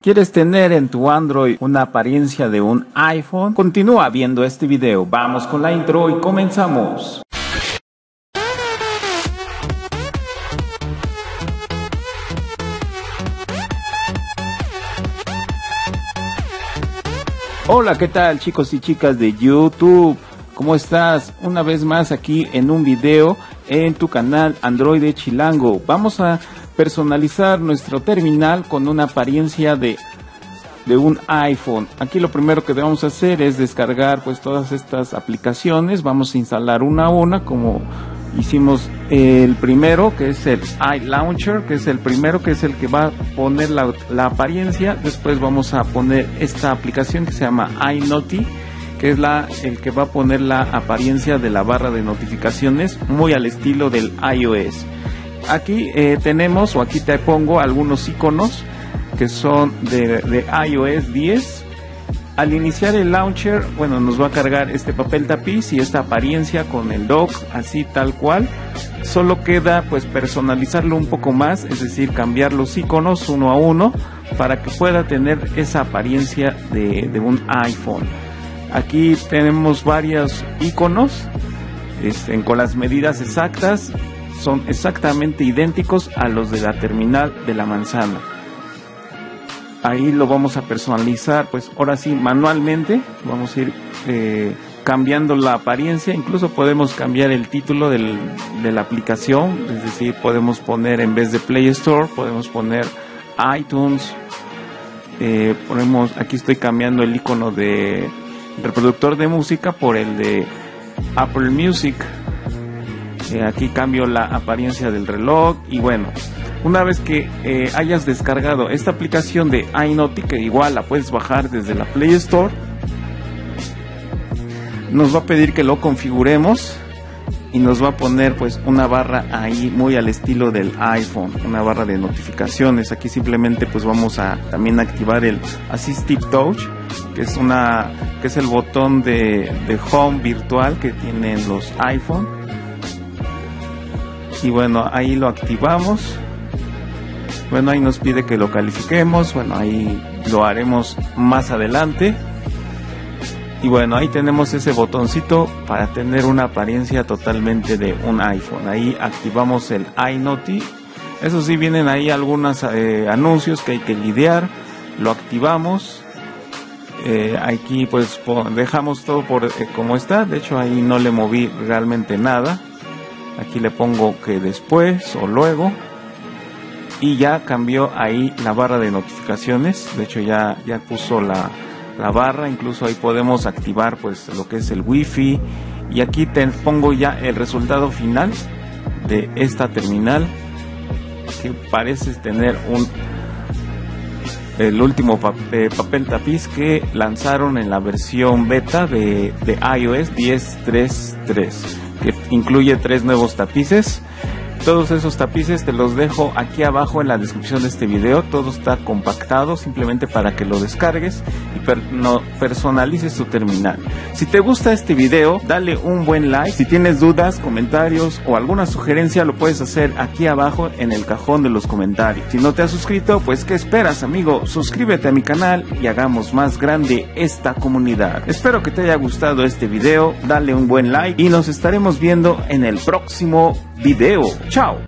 ¿Quieres tener en tu Android una apariencia de un iPhone? Continúa viendo este video. Vamos con la intro y comenzamos. Hola, ¿qué tal chicos y chicas de YouTube? ¿Cómo estás? Una vez más aquí en un video en tu canal Android Chilango. Vamos a personalizar nuestro terminal con una apariencia de un iPhone. Aquí lo primero que debemos hacer es descargar pues todas estas aplicaciones. Vamos a instalar una a una como hicimos el primero, que es el iLauncher, que es el primero, que es el que va a poner la apariencia. Después vamos a poner esta aplicación que se llama iNoty, que es el que va a poner la apariencia de la barra de notificaciones, muy al estilo del iOS. Aquí tenemos, o aquí te pongo algunos iconos que son de iOS 10. Al iniciar el launcher, bueno, nos va a cargar este papel tapiz y esta apariencia con el dock, así tal cual. Solo queda pues personalizarlo un poco más, es decir, cambiar los iconos uno a uno para que pueda tener esa apariencia de un iPhone. Aquí tenemos varios iconos con las medidas exactas, son exactamente idénticos a los de la terminal de la manzana. Ahí lo vamos a personalizar, pues ahora sí manualmente. Vamos a ir cambiando la apariencia. Incluso podemos cambiar el título de la aplicación, es decir, podemos poner, en vez de Play Store, podemos poner iTunes. Aquí estoy cambiando el icono de reproductor de música por el de Apple Music. Aquí cambio la apariencia del reloj. Y bueno, una vez que hayas descargado esta aplicación de iNoty, que igual la puedes bajar desde la Play Store, nos va a pedir que lo configuremos y nos va a poner pues una barra ahí muy al estilo del iPhone, una barra de notificaciones. Aquí simplemente pues vamos a también activar el Assistive Touch, que es el botón de home virtual que tienen los iPhone. Y bueno, ahí lo activamos. Bueno, ahí nos pide que lo califiquemos. Bueno, ahí lo haremos más adelante. Y bueno, ahí tenemos ese botoncito para tener una apariencia totalmente de un iPhone. Ahí activamos el iNoty. Eso sí, vienen ahí algunos anuncios que hay que lidiar. Lo activamos. Aquí pues dejamos todo como está. De hecho, ahí no le moví realmente nada. Aquí le pongo que después o luego. Y ya cambió ahí la barra de notificaciones. De hecho ya puso la barra. Incluso ahí podemos activar pues lo que es el Wi-Fi. Y aquí te pongo ya el resultado final de esta terminal, que parece tener el último papel tapiz que lanzaron en la versión beta de iOS 10.3.3, que incluye 3 nuevos tapices. Todos esos tapices te los dejo aquí abajo en la descripción de este video. Todo está compactado simplemente para que lo descargues y personalices tu terminal. Si te gusta este video, dale un buen like. Si tienes dudas, comentarios o alguna sugerencia, lo puedes hacer aquí abajo en el cajón de los comentarios. Si no te has suscrito, pues ¿qué esperas, amigo? Suscríbete a mi canal y hagamos más grande esta comunidad. Espero que te haya gustado este video. Dale un buen like y nos estaremos viendo en el próximo video. ¡Chao!